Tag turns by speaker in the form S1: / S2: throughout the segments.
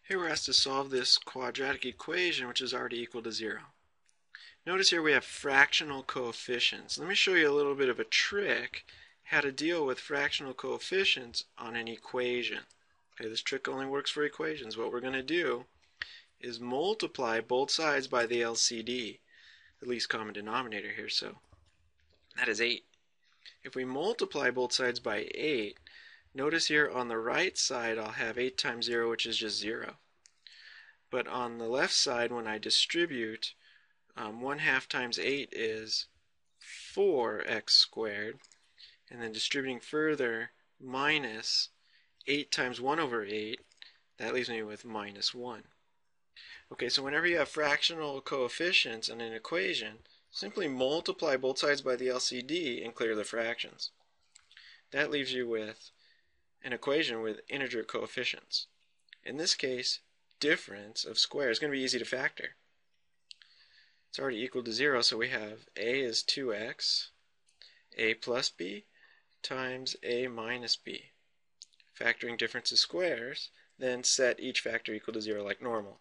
S1: Here we're asked to solve this quadratic equation, which is already equal to 0. Notice here we have fractional coefficients. Let me show you a little bit of a trick how to deal with fractional coefficients on an equation. Okay, this trick only works for equations. What we're going to do is multiply both sides by the LCD, the least common denominator here, so that is 8. If we multiply both sides by 8, notice here on the right side I'll have 8 times 0, which is just 0. But on the left side, when I distribute, 1/2 times 8 is 4x squared. And then distributing further, minus 8 times 1 over 8, that leaves me with minus 1. Okay, so whenever you have fractional coefficients in an equation, simply multiply both sides by the LCD and clear the fractions. That leaves you with an equation with integer coefficients. In this case, difference of squares is going to be easy to factor. It's already equal to 0, so we have a is 2x, a plus b times a minus b. Factoring difference of squares, then set each factor equal to 0 like normal.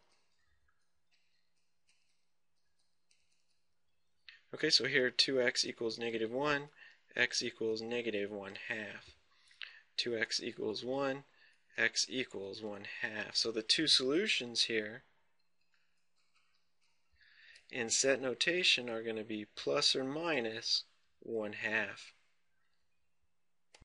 S1: Okay, so here 2x equals negative 1, x equals negative 1/2. 2x equals 1, x equals 1/2. So the two solutions here in set notation are going to be plus or minus 1/2.